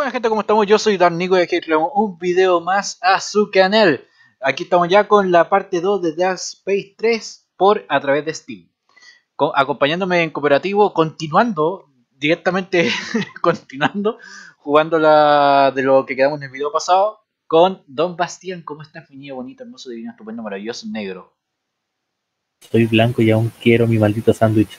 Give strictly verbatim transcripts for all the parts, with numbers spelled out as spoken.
Buena gente, ¿cómo estamos? Yo soy Dan Nico y aquí traemos un video más a su canal. Aquí estamos ya con la parte dos de Dead Space tres por a través de Steam. Con, acompañándome en cooperativo, continuando, directamente continuando, jugando la de lo que quedamos en el video pasado, con Don Bastián. ¿Cómo estás, mi niño bonito, hermoso, divino, estupendo, maravilloso, negro? Soy blanco y aún quiero mi maldito sándwich.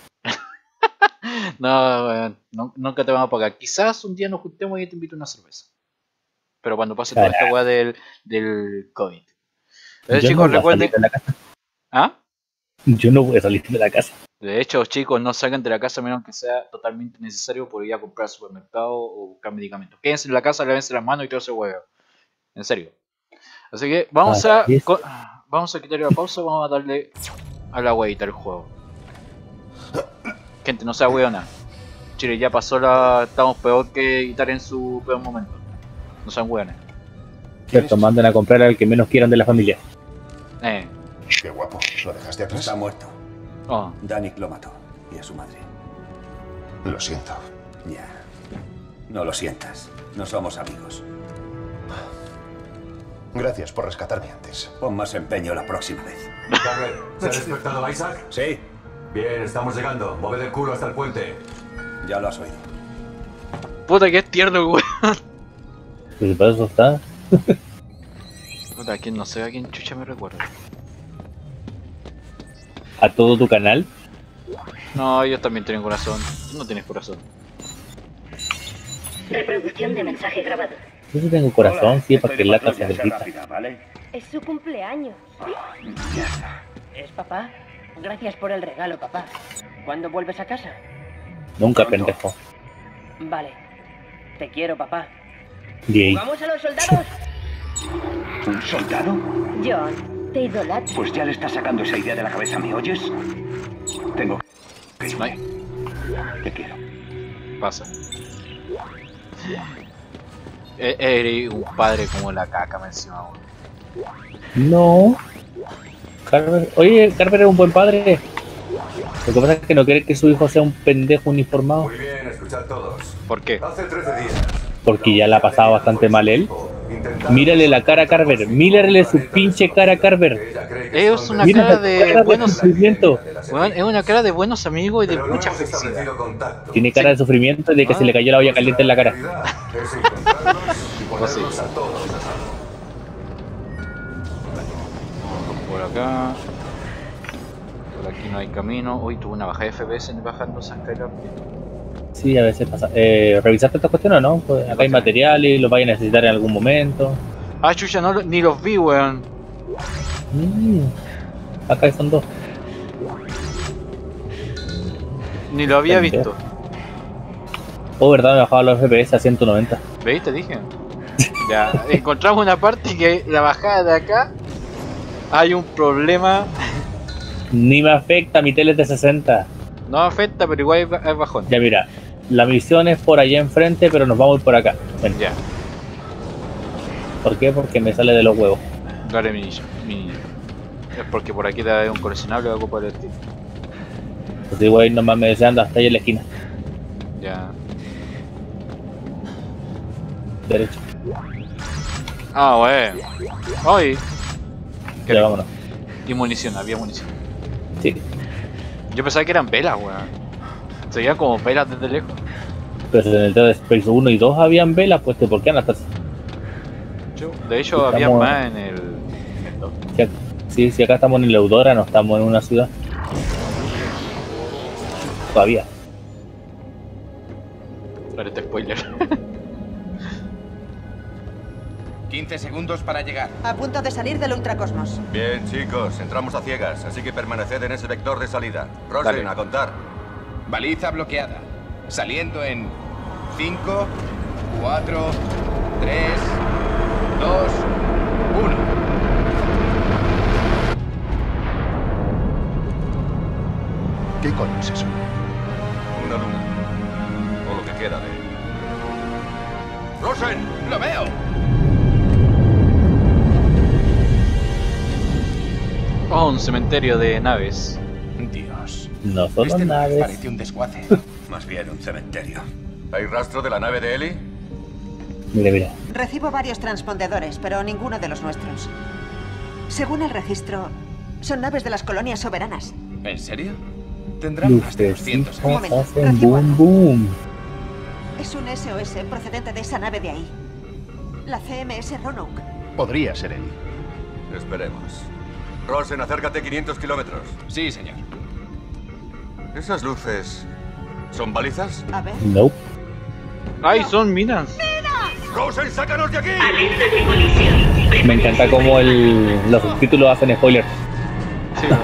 No, bueno, no, nunca te vamos a pagar. Quizás un día nos juntemos y te invito a una cerveza. Pero cuando pase toda esta weá del, del COVID. Entonces, Yo chicos, no voy a recuerden. salir de la casa. ¿Ah? Yo no voy a salir de la casa. De hecho, chicos, no salgan de la casa a menos que sea totalmente necesario por ir a comprar al supermercado o buscar medicamentos. Quédense en la casa, lávense las manos y todo ese huevo. En serio. Así que vamos Ah, a. yes. co- Vamos a quitarle la pausa, vamos a darle a la huevita al juego. Gente, no sea hueona. Chile ya pasó la. Estamos peor que Italia en su peor momento. No sean hueones. Cierto, manden a comprar al que menos quieran de la familia. Eh. Qué guapo. ¿Lo dejaste atrás? Está muerto. Oh. Danik lo mató. Y a su madre. Lo siento. Ya. No lo sientas. No somos amigos. Gracias por rescatarme antes. Pon más empeño la próxima vez. Carver, ¿se ha despertado Isaac? Sí, Bien, estamos llegando. Moved el culo hasta el puente. ya lo has oído. Puta que es tierno, weón. Pues para eso está. Puta, quien no sé a quién chucha me recuerda. A todo tu canal. No, ellos también tienen corazón. Tú no tienes corazón. Reproducción de mensaje grabado. Yo sí tengo corazón, sí, para que el lata se derrita. Es su cumpleaños. ¿Es papá? Gracias por el regalo, papá. ¿Cuándo vuelves a casa? Nunca, pendejo. Vale. Te quiero, papá. Gay. ¿Vamos a los soldados? ¿Un soldado? John, te idolatro. Pues ya le estás sacando esa idea de la cabeza, ¿me oyes? Tengo... No hay. Te quiero. Pasa. E- Eres un padre como la caca, me encima, weón. No. Carver. Oye, Carver es un buen padre. Lo que pasa es que no quiere que su hijo sea un pendejo uniformado. Muy bien, escuchad todos. ¿Por qué? Hace trece días. Porque ya la ha pasado bastante mal él. Intentad- Mírale la cara a Carver. Mírale su pinche cara a Carver. Ella cree que Es son una de- Mira cara la de cara de buenos. sufrimiento. Weón, es una cara de buenos amigos y de Pero no mucha hemos felicidad. establecido contacto. Tiene cara de sufrimiento y de que se le cayó la olla caliente en la cara. Nuestra prioridad es encontrarlos y ponerlos sí. a todos a salvo. Por acá. Por aquí no hay camino. Uy, tuve una baja de F P S bajando esa escalera. Sí, a veces pasa. Eh, ¿Revisaste estas cuestiones o no? Pues acá hay materiales y los vais a necesitar en algún momento. Ah, chucha, no, lo- ni los vi, weón. Mm, acá son dos. Ni lo había Pendejo. visto. Oh, verdad, me bajaba los F P S a ciento noventa. ¿Veis? Te dije. Ya, encontramos una parte que la bajada de acá hay un problema. Ni me afecta, mi tele es de sesenta. No afecta, pero igual es ba- es bajón. Ya mira, la misión es por allá enfrente, pero nos vamos por acá. Ven. Ya, ¿Por qué? Porque me sale de los huevos. dale mi, mi... Es porque por aquí te da un coleccionable o algo por el estilo. Pues igual nomás me deseando hasta ahí en la esquina. Ya. Derecho. Ah, bueno. Ay. Qué Ya rico. vámonos. Y munición, había munición. Sí. Yo pensaba que eran velas, weón. Se veían como velas desde lejos. Pero en el Dead Space uno y dos habían velas, pues ¿por qué Anastasia? Yo- De hecho, Estamos- había más en el... en el dos. Si ac- Sí, si acá estamos en Leudora, no estamos en una ciudad. Todavía. Parece spoiler. quince segundos para llegar. A punto de salir del ultracosmos. Bien, chicos, entramos a ciegas, así que permaneced en ese vector de salida. Rosen, Dale. a contar. Baliza bloqueada. Saliendo en cinco, cuatro, tres, dos, uno. ¿Qué coño es eso? Una luna. O lo que queda de él. ¡Rosen! ¡Lo veo! Oh, un cementerio de naves. Dios. No son Este lugar naves. parece un desguace. Más bien un cementerio. ¿Hay rastro de la nave de Ellie? Mira, mira. Recibo varios transpondedores, pero ninguno de los nuestros. Según el registro, son naves de las colonias soberanas. ¿En serio? Tendrán más de doscientos Un años. momento, Hacen recibo boom algo. boom. Es un S O S procedente de esa nave de ahí. La C M S Roanoke. Podría ser él. Esperemos. Rosen, acércate quinientos kilómetros. Sí, señor. ¿Esas luces son balizas? A ver. Nope. ¡Ay, son minas! ¡Rosen, sácanos de aquí! Me encanta cómo el, los subtítulos hacen spoilers. Sí, weón.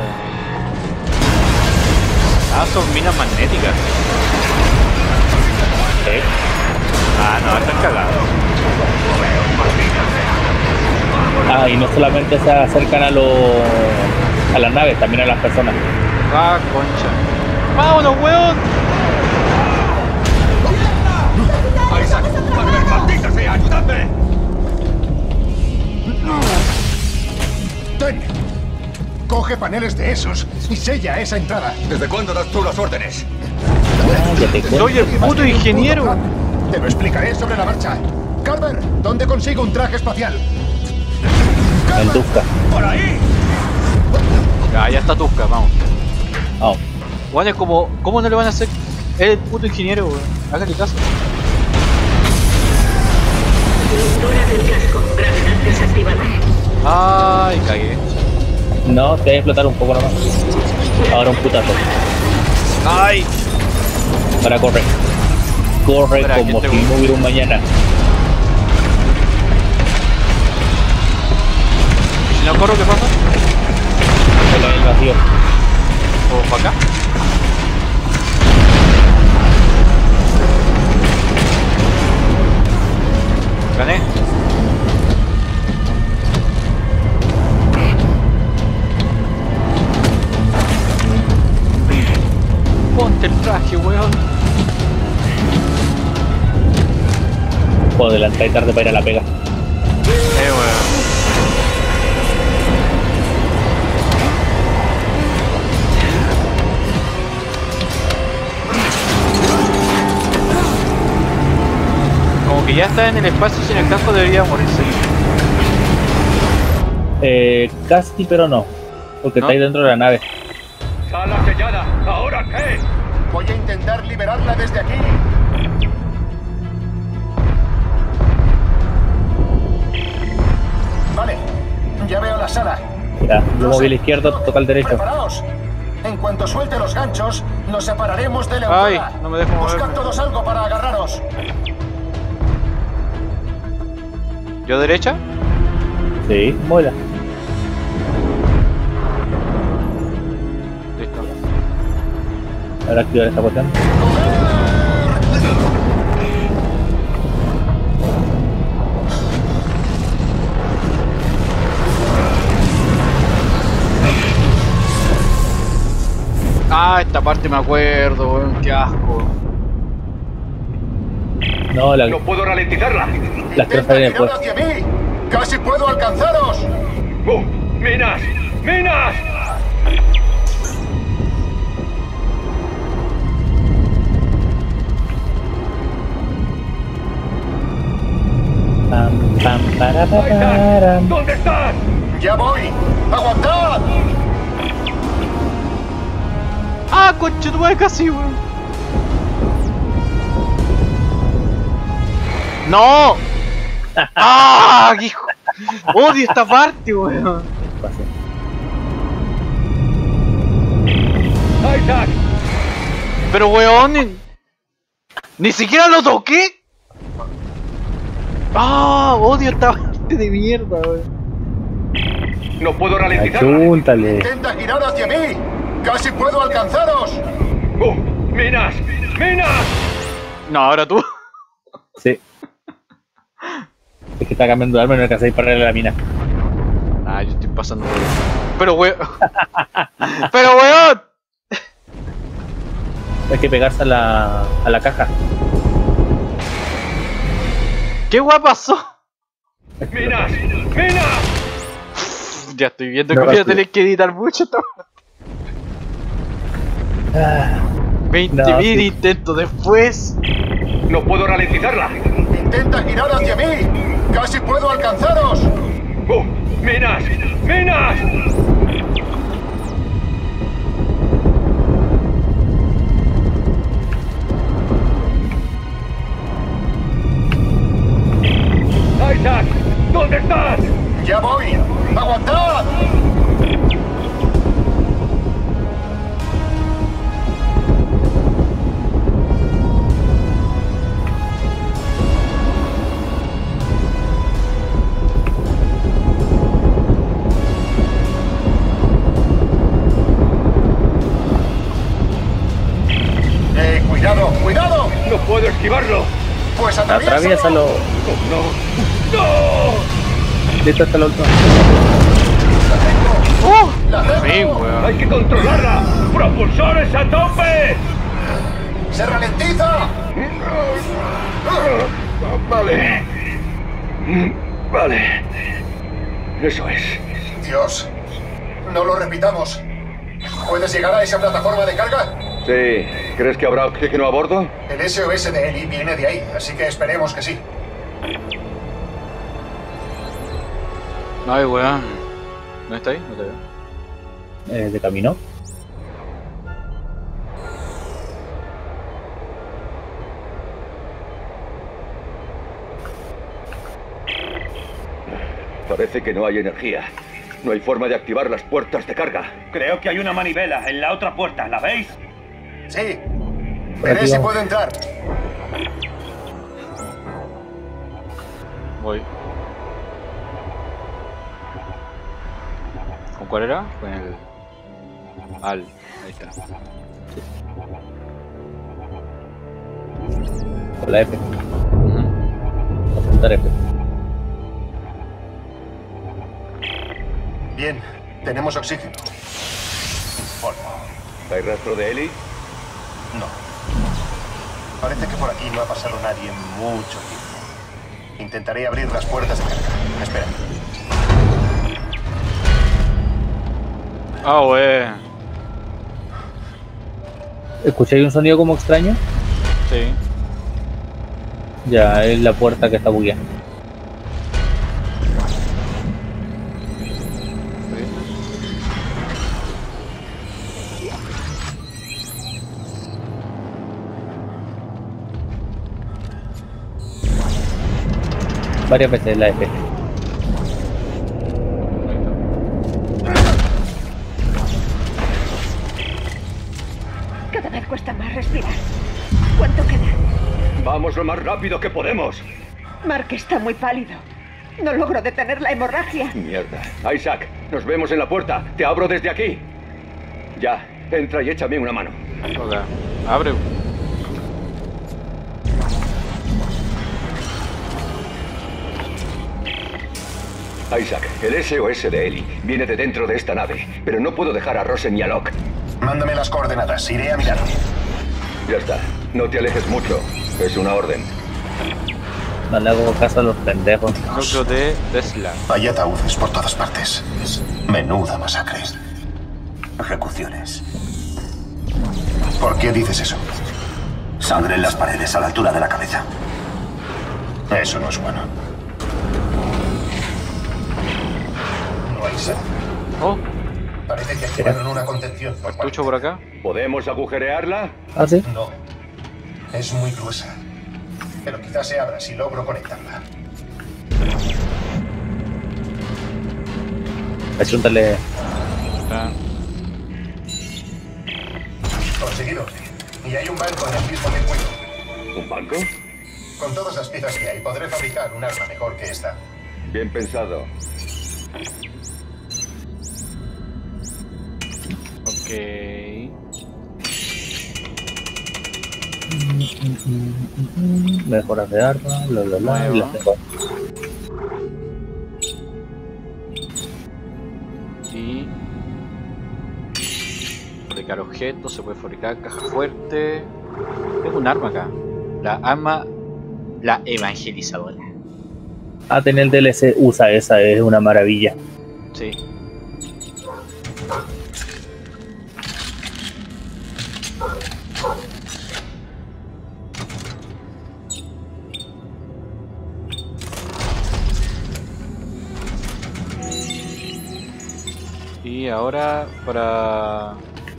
Ah, son minas magnéticas. ¿Eh? Ah, no, están cagados. Ah, y no solamente se acercan a los a las naves, también a las personas. Ah, concha. ¡Vámonos, weón! ¡Isaac! ¡Padre, maldita sea! ¡Ayúdame! ¡Ten! Coge paneles de esos y sella esa entrada. ¿Desde cuándo das tú las órdenes? Ah, ya te cuento. Soy el puto ingeniero. Te lo explicaré sobre la marcha. Carver, ¿dónde consigo un traje espacial? En Tusca. ¡Por ahí! Ah, ya está Tusca, vamos. Vamos. Bueno, es como, ¿cómo no le van a hacer? Es el puto ingeniero, weón. Hágale caso. Ruptura del casco, gravedad desactivada. Ay, cagué. No, te voy a explotar un poco nomás. Ahora un putazo. Ay. Para correr. Corre Espera, como ¿quién si te- no hubiera un mañana. Si no corro, ¿qué pasa? Se cae el vacío. ¿O para acá? Gané. Ponte el traje, weón. Puedo adelantar y tarde para ir a la pega. Eh, weón. Como que ya está en el espacio sin el casco, debería morirse. Eh, casi, pero no. Porque ¿No? está ahí dentro de la nave. ¡Sala sellada! ¿Ahora qué? Voy a intentar liberarla desde aquí. Vale, ya veo la sala. Mira, yo moví a la izquierda, toca al derecho. Preparaos. En cuanto suelte los ganchos, nos separaremos de la Ay, entrada. no me dejo Buscad moverme. todos algo para agarraros. ¿Yo derecha? Sí, mola. Listo. Ahora activar esta cuestión. Ah, esta parte me acuerdo, weón, qué asco. No, la, ¡No puedo ralentizarla! las tres Intenta salen girar después. hacia mí. Casi puedo alcanzaros. ¡Uh! ¡Minas! ¡Minas! Pam, pam, para, para, para. ¿Dónde estás? Ya voy. Aguantad. Ah, concha tu madre, casi, weón. ¡No! ¡Ah! qué hijo! Odio esta parte, weón. ¡Isaac! Pero, weón, ni, ni siquiera lo toqué. ¡Ah! Odio esta parte de mierda, weón. ¡No puedo ralentizarla! Achúntale. Intenta girar hacia mí. Casi puedo alcanzaros. ¡Uh! ¡Minas! ¡Minas! No, ahora tú. Sí. Es que está cambiando de arma y no alcanzáis para darle a la mina. Ah, yo estoy pasando por... Pero, weón. Pero, weón. Hay que pegarse a la, a la caja. ¿Qué guay pasó? ¡Minas! ¡Minas! Ya estoy viendo No, que voy a rápido. tener que editar mucho esta Ah, veinte No, mil sí. intentos después. ¡No puedo ralentizarla! Intenta girar hacia mí. Casi puedo alcanzaros. ¡Uh! ¡Minas! ¡Minas! ¡Isaac! ¿Dónde estás? ¡Ya voy! ¡Aguantad! ¡Eh, cuidado, cuidado! ¡No puedo esquivarlo! Pues atraviésalo. Atraviésalo. ¡No! ¡No! Listo, hasta la última. ¡La tengo! Sí, weón. ¡Hay que controlarla! ¡Propulsores a tope! ¡Se ralentiza! Vale. Vale. Eso es. Dios, no lo repitamos. ¿Puedes llegar a esa plataforma de carga? Sí. ¿Crees que habrá oxígeno a bordo? El S O S de Eli viene de ahí, así que esperemos que sí. Ay, weón. ¿No está ahí? No te veo. Eh, de camino. Parece que no hay energía. No hay forma de activar las puertas de carga. Creo que hay una manivela en la otra puerta, ¿la veis? Sí. Veré si puedo entrar. Voy. ¿Con cuál era? Con el... Al. Ahí está. Con la F. Uh-huh. Apuntar F. Bien, tenemos oxígeno. Polvo. ¿Hay rastro de Eli? No. Parece que por aquí no ha pasado nadie en mucho tiempo. Intentaré abrir las puertas de carga. Espera. Ah, wey. ¿Escucháis un sonido como extraño? Sí. Ya, es la puerta que está bugueada. Varias veces la F. Cada vez cuesta más respirar. ¿Cuánto queda? Vamos lo más rápido que podemos. Mark está muy pálido. No logro detener la hemorragia. Mierda. Isaac, nos vemos en la puerta. Te abro desde aquí. Ya, entra y échame una mano. Ok. Abre. Isaac, el S O S de Eli viene de dentro de esta nave, pero no puedo dejar a Rosen y a Locke. Mándame las coordenadas, iré a mirar. Ya está, no te alejes mucho, es una orden. No le hago caso a los pendejos. Núcleo de Tesla. Hay ataúdes por todas partes. Menuda masacre. Ejecuciones. ¿Por qué dices eso? Sangre en las paredes a la altura de la cabeza. Eso no es bueno. No hay sed. Oh, Parece que activaron una contención. por cartucho por acá. ¿Podemos agujerearla? ¿Ah, sí? No. Es muy gruesa. Pero quizás se abra si logro conectarla. Achúntale. Ah. Conseguido. Y hay un banco en el mismo circuito. ¿Un banco? Con todas las piezas que hay, podré fabricar un arma mejor que esta. Bien pensado. Ok. Mejoras de arma, bla bla bla. Y las tengo. Y fabricar objetos, se puede fabricar caja fuerte. Tengo un arma acá. La arma, la evangelizadora. Ah, tener el D L C, usa esa, es una maravilla. Sí. Y ahora para...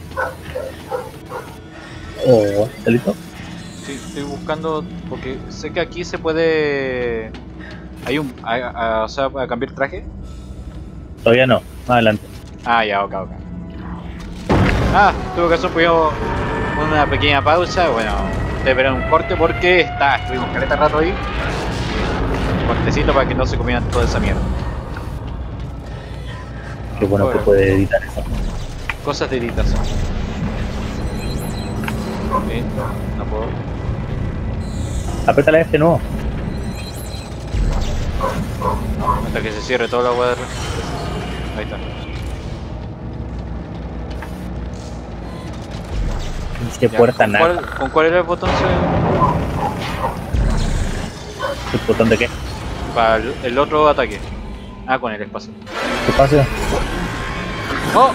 Oh, ¿está listo? Sí, estoy buscando porque sé que aquí se puede... Hay un... A, a, o sea, para cambiar traje. Todavía no, más adelante. Ah, ya, ok, ok. Ah, tuve que hacer una pequeña pausa. Bueno, te esperé un corte porque está, estuvimos caleta rato ahí. Cortecito para que no se comieran toda esa mierda. Qué bueno, bueno que puede editar eso. Cosas de editación. Sí, no puedo. Aprieta la F nuevo. Hasta que se cierre toda la agua de... Ahí está. Dice puerta ¿con nada. cuál, ¿Con cuál era el botón? ¿El botón de qué? Para el, el otro ataque. Ah, con el espacio. ¿Espacio? ¡Oh!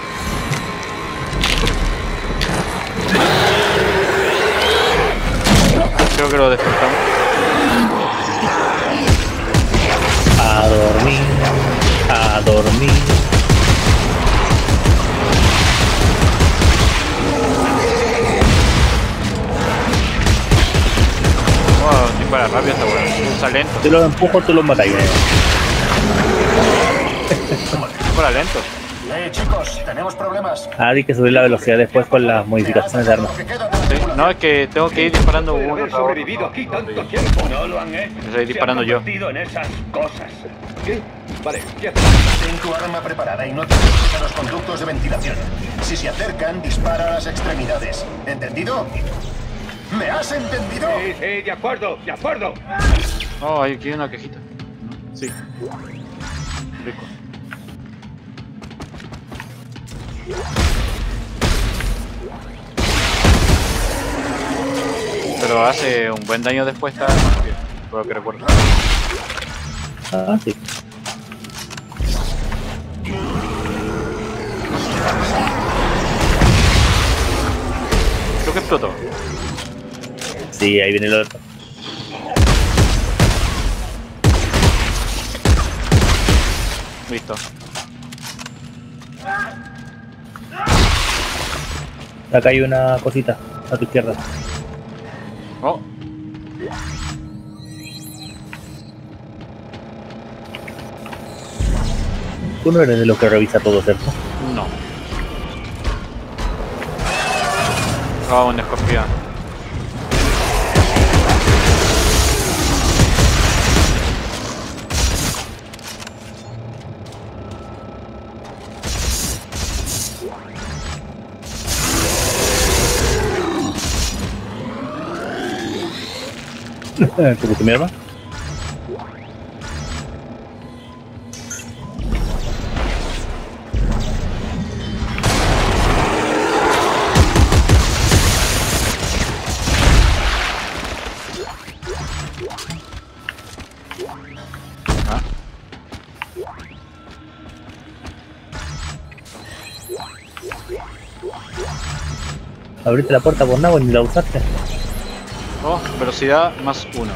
Creo que lo despertamos. A dormir, a dormir. Oh, dispara rápido esta weá. Usa lento. Si los empujo, tú los matas. Dispara lento. Eh, chicos, tenemos problemas. Ah, hay que subir la velocidad después con las modificaciones de armas. Sí, no, es que tengo que ir disparando uno. Haber sobrevivido aquí tanto tiempo. No lo han hecho. Estoy disparando yo. En esas cosas. ¿Qué? Vale, ¿qué haces? Ten tu arma preparada y no te acerques a los conductos de ventilación. Si se acercan, dispara a las extremidades. ¿Entendido? ¿Me has entendido? Sí, sí, de acuerdo, de acuerdo. Oh, hay aquí una cajita. Sí. Rico. Pero hace un buen daño después esta arma, por lo que recuerdo. Ah, sí. Creo que explotó. Sí, ahí viene el otro. Listo. Acá hay una cosita a tu izquierda. Oh. Tú no eres de los que revisa todo, ¿cierto? No. Oh, un escorpión. ¿Te gusta mi arma? Ah. Abriste la puerta por nada, ni la usaste. Oh, velocidad más uno.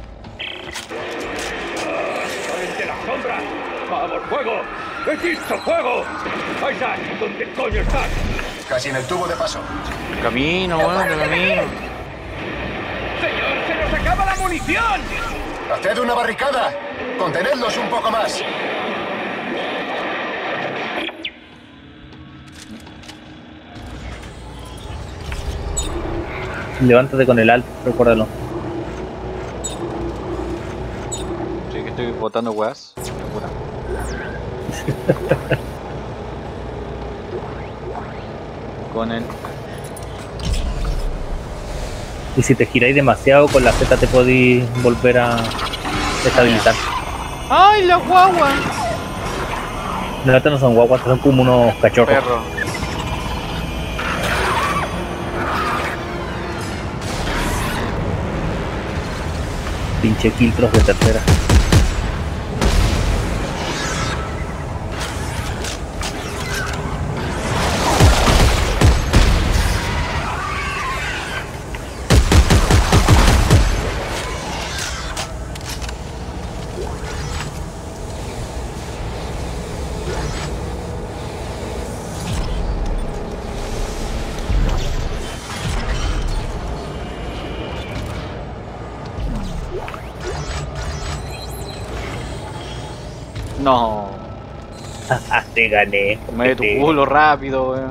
¡Salen de las sombras! ¡Vamos, fuego! ¡He visto fuego! ¡Isaac! ¿Dónde coño estás? Casi en el tubo de paso. Camino, bueno, de camino. ¡Señor, se nos acaba la munición! ¡Haced una barricada! ¡Contenedlos un poco más! Levántate con el alt, recuérdalo. Sí, que estoy botando weas. Puta. Con el... Y si te giráis demasiado, con la Z te podéis volver a estabilizar. ¡Ay, la guagua! No, estos no son guaguas, son como unos cachorros. Perro. Pinche filtros de tercera. No. Te gané. Me tu culo rápido, weón.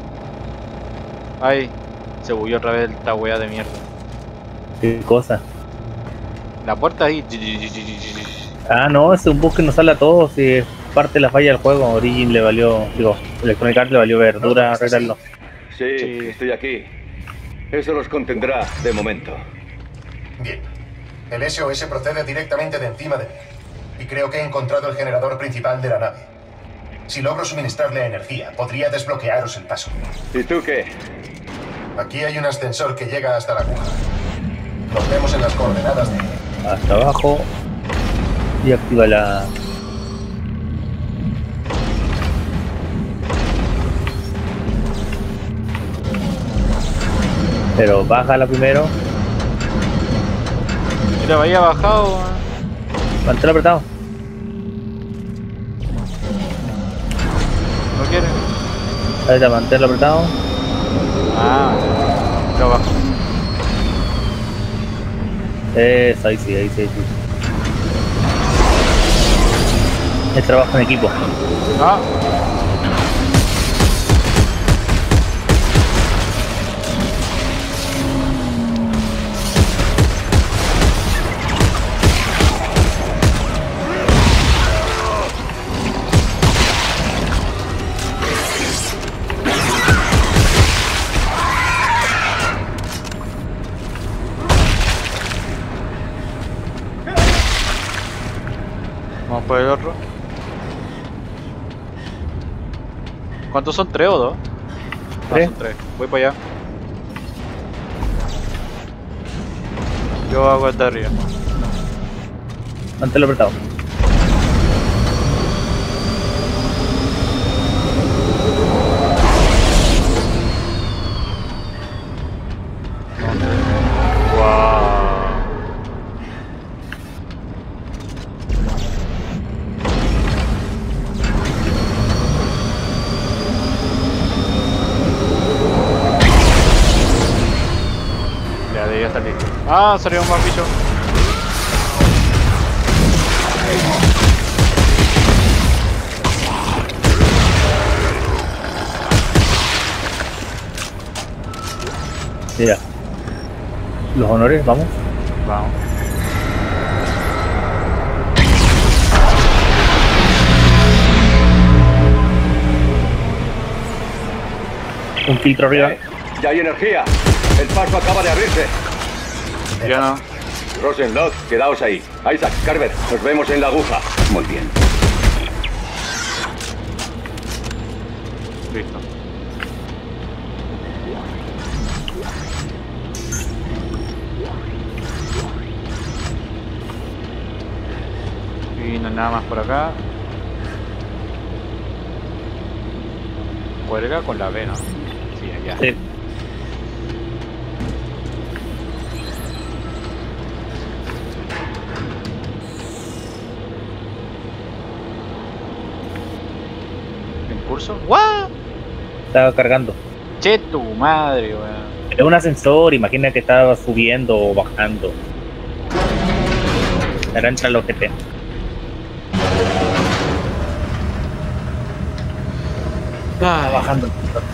Ay, se bulló otra vez esta weá de mierda. ¿Qué cosa? La puerta ahí. Ah, no, es un bug que nos sale a todos. Si es parte de la falla del juego. Origin le valió, digo, Electronic Arts le valió verdura arreglarlo. Sí, sí, estoy aquí. Eso los contendrá de momento. Bien. El S O S procede directamente de encima de mí. Y creo que he encontrado el generador principal de la nave. Si logro suministrarle energía, podría desbloquearos el paso. ¿Y tú qué? Aquí hay un ascensor que llega hasta la aguja. Nos vemos en las coordenadas de... Hasta abajo. Y activa la... Pero bájala primero. Mira, vaya bajado. Mantén apretado. ¿No quiere? Ahí está, manténlo apretado. Ah, lo abajo. Eso, ahí sí, ahí sí, ahí sí. Es trabajo en equipo. Ah. Vamos por el otro. ¿Cuántos son? ¿Tres o dos? ¿Tres? Ah, son tres. Voy para allá. Yo hago el de arriba. Manténlo apretado. Ah, salió un más bicho. Mira. Los honores, vamos. Vamos. Un filtro arriba. Eh, ya hay energía. El paso acaba de abrirse. Ya no. Rosen, Locke, quedaos ahí. Isaac, Carver, nos vemos en la aguja. Muy bien. Listo. Y no hay nada más por acá. Cuelga con la B, ¿no? Sí, allá. Sí. ¿Curso? ¿What? Estaba cargando. Che, tu madre, weón. Es un ascensor, imagina que estaba subiendo o bajando. Ahora entra el O G T. Está bajando.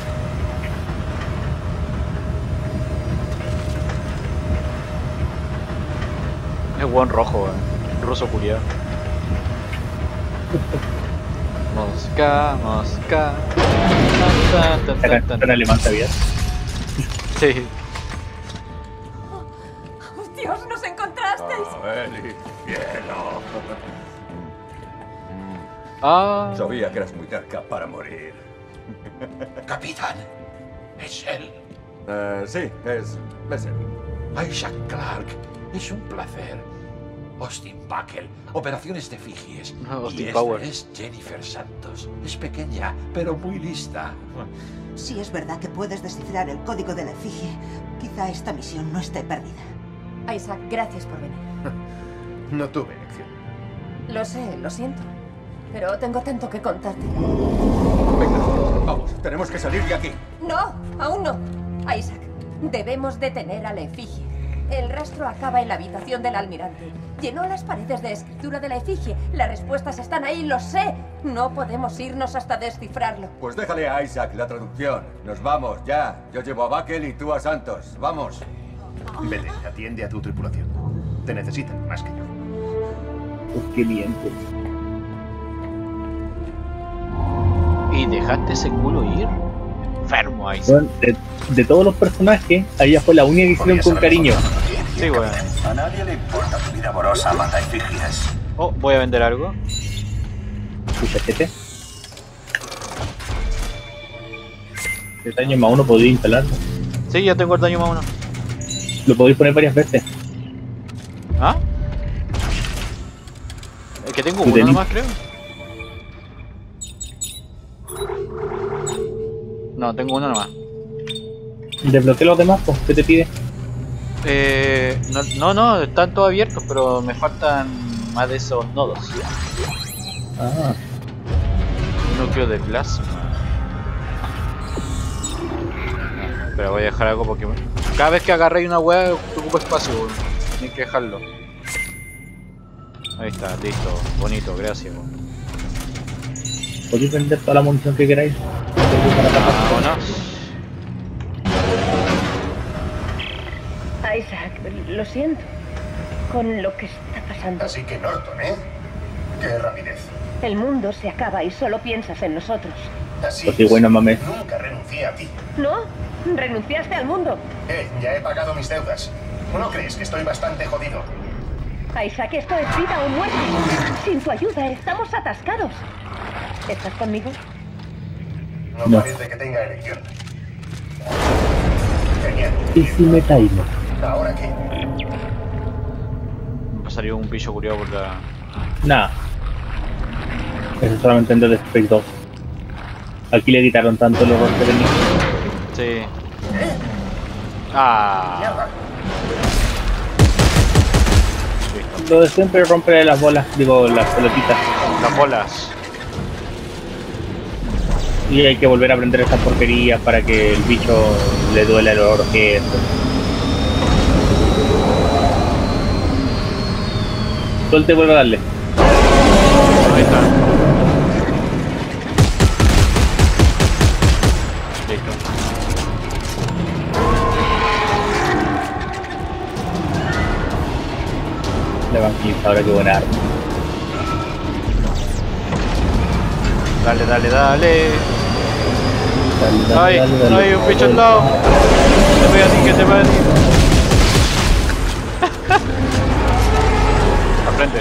Es buen rojo, weón. Ruso culiado. Mosca, mosca. Tan, tan, tan, tan, En alemán, ¿sabías? Sí. Oh, Dios, nos encontrasteis. Oh, Eli, cielo. Ah. Sabía que eras muy terca para morir. Capitán, ¿es él? Uh, sí, es... es él. Isaac Clarke, es un placer. Austin Buckle, operaciones de efigies. No, Austin y esta Power. es Jennifer Santos. Es pequeña, pero muy lista. Si es verdad que puedes descifrar el código de la efigie, quizá esta misión no esté perdida. Isaac, gracias por venir. No tuve elección. Lo sé, lo siento. Pero tengo tanto que contarte. Venga, vamos, tenemos que salir de aquí. No, aún no. Isaac, debemos detener a la efigie. El rastro acaba en la habitación del almirante. Llenó las paredes de escritura de la efigie. Las respuestas están ahí, lo sé. No podemos irnos hasta descifrarlo. Pues déjale a Isaac la traducción. Nos vamos, ya. Yo llevo a Buckle y tú a Santos. Vamos. Vete, atiende a tu tripulación. Te necesitan más que yo. Pues qué bien, pues. ¿Y dejaste ese culo ir? Enfermo ahí. Bueno, de, de todos los personajes, a ella fue la única que hicieron con cariño. Sí, bueno. A nadie le importa tu vida amorosa, mata efigies. Oh, voy a vender algo. Escúchate. El daño más uno podría instalarlo. Sí, ya tengo el daño más uno. Lo podéis poner varias veces. ¿Ah? Es que tengo uno nomás, creo. No, tengo uno nomás. Desbloquea los demás, pues, ¿qué te pide? Eh, no, no, no, están todos abiertos, pero me faltan más de esos nodos. Ah. Un núcleo de plasma. Pero voy a dejar algo porque cada vez que agarré una hueá ocupo espacio, tienes que dejarlo. Ahí está, listo, bonito, gracias. Podéis vender toda la munición que queráis. Vámonos. Isaac, lo siento. Con lo que está pasando. Así que Norton, ¿eh? Qué rapidez. El mundo se acaba y solo piensas en nosotros. Así Pues sí, bueno, mames. Nunca renuncié a ti. ¿No? Renunciaste al mundo. Eh, ya he pagado mis deudas. ¿No crees que estoy bastante jodido? Isaac, esto es vida o muerte. Sin tu ayuda estamos atascados. ¿Estás conmigo? No, no. Parece que tenga elección. Genial. ¿Y si me taimo? ¿Ahora qué? Me pasaría un bicho curioso por la... Nah. Eso solamente en Dead Space dos. Aquí le quitaron tanto el horror que tenía. Sí. Ah. Lo de siempre romper las bolas, digo, las pelotitas. Las bolas. Y hay que volver a aprender esas porquerías para que el bicho le duele el olor que es. Suelte y vuelve a darle. Ahí está. Listo. Le van a ahora, qué buena arma. Dale, dale, dale. Dale, dale, Ay, dale, dale, ay, un bicho al lado. Te voy a decir que te voy a decir. Al frente.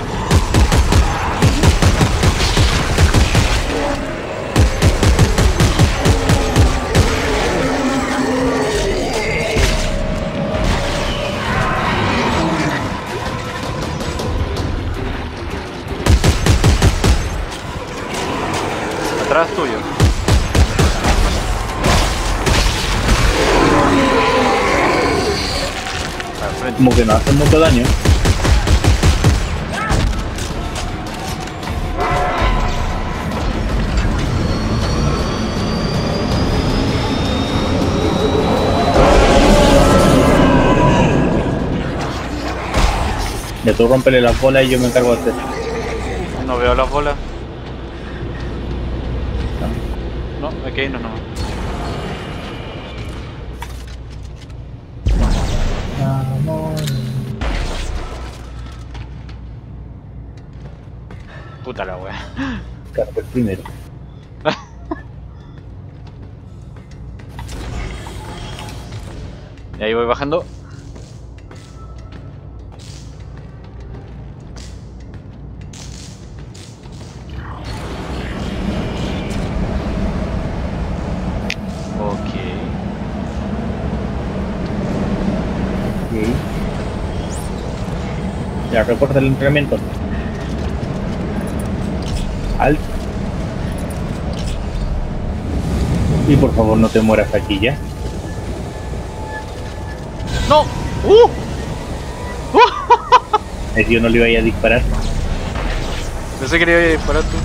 Atrás tuyo. Al frente. Como que no hacen mucho daño. Ya tú rompele las bolas y yo me encargo de hacer. No veo las bolas. No, hay que irnos nomás. Puta la wea. Carpe primero. Y ahí voy bajando. Ya, recuerda el entrenamiento. Alt. Y por favor no te mueras aquí ya. ¡No! ¡Uh! Es que yo no le iba a disparar. Pensé que le iba a disparar tú.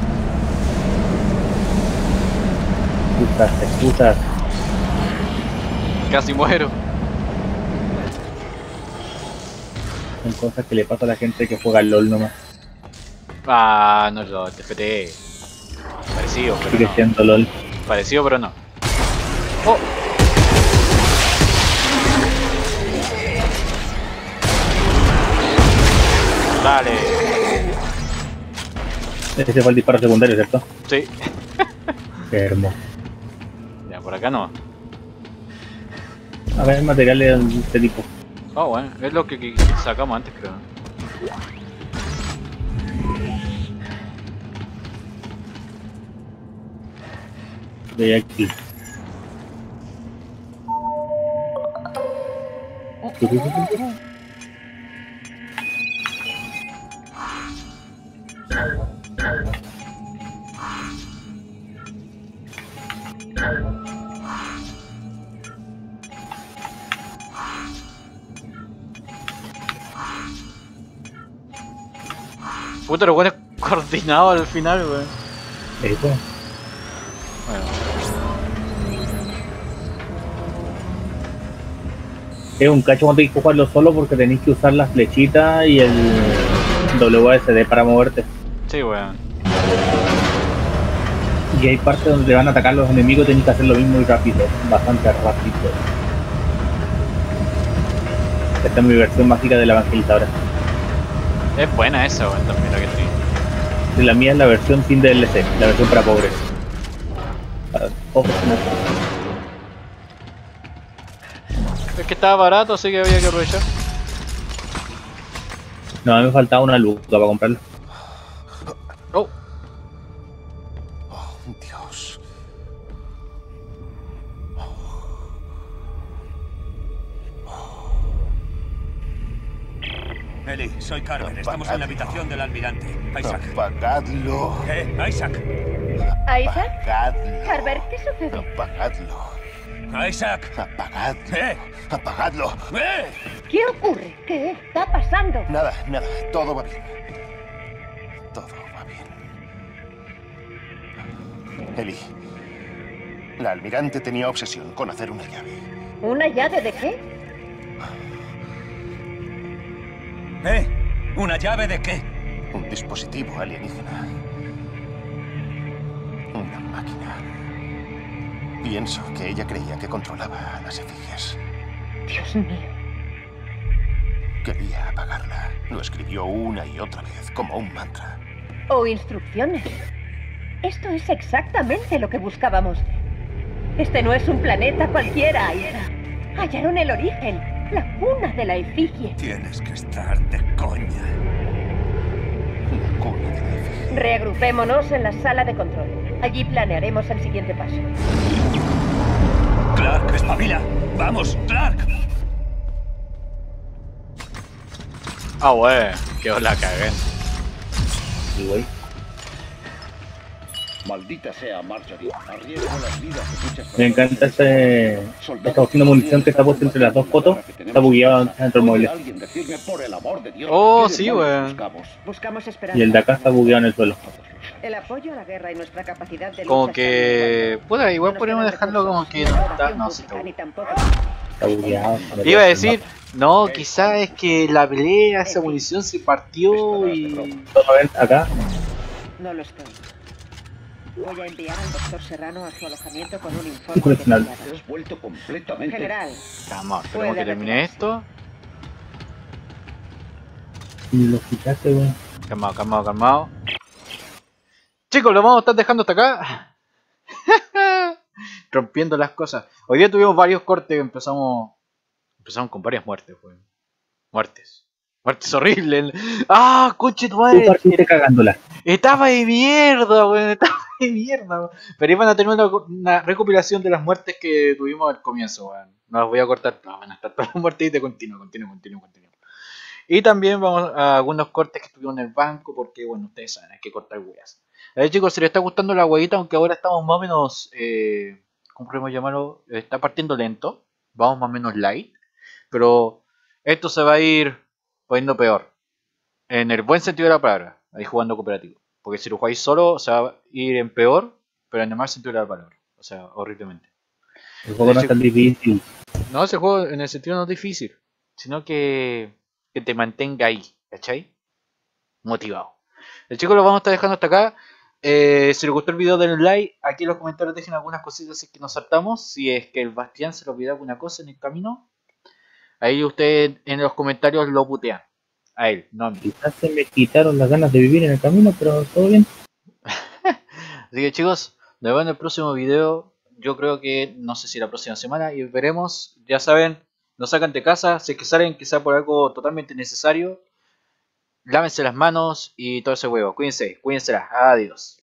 Putas, putas. Casi muero. Son cosas que le pasa a la gente que juega al LOL nomás. Ah, no, lo T F T. Parecido, pero Sigue no. siendo LOL. Parecido, pero no. Oh. Dale. Ese fue el disparo secundario, ¿cierto? Sí. Qué hermoso. Ya, por acá no. A ver, materiales de este tipo. Oh, bueno, es lo que, que sacamos antes, creo. De aquí. Puta, lo bueno es coordinado al final, weón. Eso. Bueno. Es un cacho cuando tenéis que jugarlo solo porque tenéis que usar las flechitas y el W S D para moverte. Sí, weón. Y hay partes donde te van a atacar los enemigos y tenéis que hacer lo mismo y rápido, bastante rápido. Esta es mi versión mágica de la evangelizadora. Es buena esa, weón, también la que estoy. Y la mía es la versión sin D L C, la versión para pobres. Para pobres no. Es que estaba barato, así que había que aprovechar. No, a mí me faltaba una luz para comprarla. Oh. Oh, Dios. Eli, soy Carver. Estamos en la habitación del almirante. Isaac. Apagadlo. ¿Eh? Isaac. ¿Isaac? Apagadlo. Carver, ¿qué sucede? Apagadlo. Isaac. Apagadlo. ¿Eh? Apagadlo. ¿Eh? ¿Qué ocurre? ¿Qué está pasando? Nada, nada. Todo va bien. Todo va bien. Eli, la almirante tenía obsesión con hacer una llave. ¿Una llave de qué? ¿Eh? ¿Una llave de qué? Un dispositivo alienígena. Una máquina. Pienso que ella creía que controlaba a las efigies. Dios mío. Quería apagarla. Lo escribió una y otra vez, como un mantra. O instrucciones. Esto es exactamente lo que buscábamos. Este no es un planeta cualquiera, Aida. Hallaron el origen, la cuna de la efigie. Tienes que estar de coña. La cuna de la efigie. Reagrupémonos en la sala de control. Allí planearemos el siguiente paso. Clark, espabila. Vamos, Clark. Ah, wey, que os la cagué. Sí, güey. Maldita sea Marjorie. Arriesgo las vidas de muchas personas. Me encanta este, esta opción de munición que está puesta entre las dos fotos. Está bugueado dentro del móvil. Alguien decirme por el amor de Dios. Oh, ¿qué sí, demonios weón. buscamos? Buscamos esperanza. Y el de acá está bugueado en el suelo. El apoyo a la guerra y nuestra capacidad de Como lucha que... están Puta, igual No nos podríamos quedan dejarlo como recursos, que ni no oración está... No, sí está pública, ni tampoco. Está bugueado. Iba a decir, no, quizás es que la pelea, esa munición se partió y... A ver, acá. No lo estoy. Voy a enviar al doctor Serrano a su alojamiento con un informe Coleccional. detallado. Te has vuelto completamente... General, Calma, Puede tenemos que terminar esto. Y lo quitaste, güey. Calmado, calmado, calmado. Chicos, lo vamos a estar dejando hasta acá. Rompiendo las cosas. Hoy día tuvimos varios cortes. Empezamos empezamos con varias muertes, güey. Muertes. Muertes horribles. ¡Ah, coche tu Tú madre! partiste cagándola. Estaba de mierda, güey. Estaba de mierda, güey. Pero iban a tener una, una recopilación de las muertes que tuvimos al comienzo, güey. No las voy a cortar. No, van a estar todas las muertes y te continuo, continuo, continuo, continuo. Y también vamos a algunos cortes que estuvieron en el banco. Porque, bueno, ustedes saben, hay que cortar weas. A ver, chicos, si les está gustando la huevita, aunque ahora estamos más o menos, eh, ¿cómo podemos llamarlo? Está partiendo lento, vamos más o menos light, pero esto se va a ir poniendo peor, en el buen sentido de la palabra, ahí jugando cooperativo, porque si lo jugáis solo se va a ir en peor, pero en el mal sentido de la palabra, o sea, horriblemente. El juego no es tan difícil. No, ese juego en el sentido no es difícil, sino que que te mantenga ahí, ¿cachai? Motivado. El chico lo vamos a estar dejando hasta acá. Eh, si les gustó el video denle like. Aquí en los comentarios dejen algunas cositas si es que nos saltamos. Si es que el Bastián se le olvidó alguna cosa en el camino, ahí ustedes en los comentarios lo putean. A él, no a mí. Quizás se me quitaron las ganas de vivir en el camino, pero todo bien. Así que chicos, nos vemos en el próximo video. Yo creo que, no sé si la próxima semana, y veremos. Ya saben, no sacan de casa. Si es que salen, que sea por algo totalmente necesario. Lávense las manos y todo ese huevo. Cuídense, cuídense. Adiós.